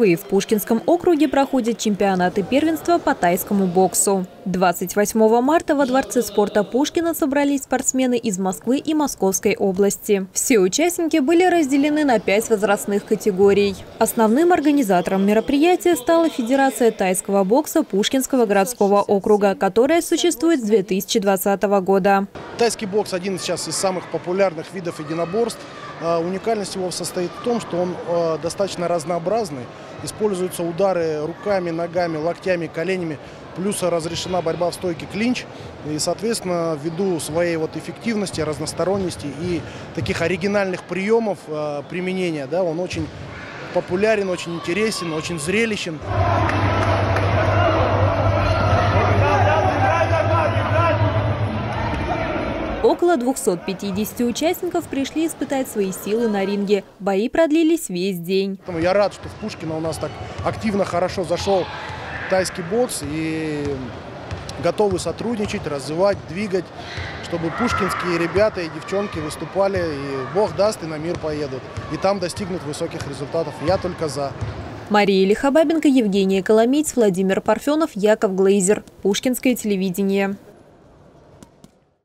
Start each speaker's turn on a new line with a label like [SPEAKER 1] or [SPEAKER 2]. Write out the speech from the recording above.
[SPEAKER 1] Впервые в Пушкинском округе проходят чемпионаты первенства по тайскому боксу. 28 марта во Дворце спорта Пушкина собрались спортсмены из Москвы и Московской области. Все участники были разделены на 5 возрастных категорий. Основным организатором мероприятия стала Федерация тайского бокса Пушкинского городского округа, которая существует с 2020 года.
[SPEAKER 2] Тайский бокс один сейчас из самых популярных видов единоборств. Уникальность его состоит в том, что он достаточно разнообразный. Используются удары руками, ногами, локтями, коленями. Плюс разрешена борьба в стойке клинч. И, соответственно, ввиду своей эффективности, разносторонности и таких оригинальных приемов применения, он очень популярен, очень интересен, очень зрелищен.
[SPEAKER 1] Около 250 участников пришли испытать свои силы на ринге. Бои продлились весь день.
[SPEAKER 2] Я рад, что в Пушкино у нас так активно, хорошо зашел тайский бокс. И готовы сотрудничать, развивать, двигать, чтобы пушкинские ребята и девчонки выступали. И Бог даст, и на мир поедут. И там достигнут высоких результатов. Я только за.
[SPEAKER 1] Мария Лихобабенко, Евгения Коломейц, Владимир Парфенов, Яков Глейзер. Пушкинское телевидение.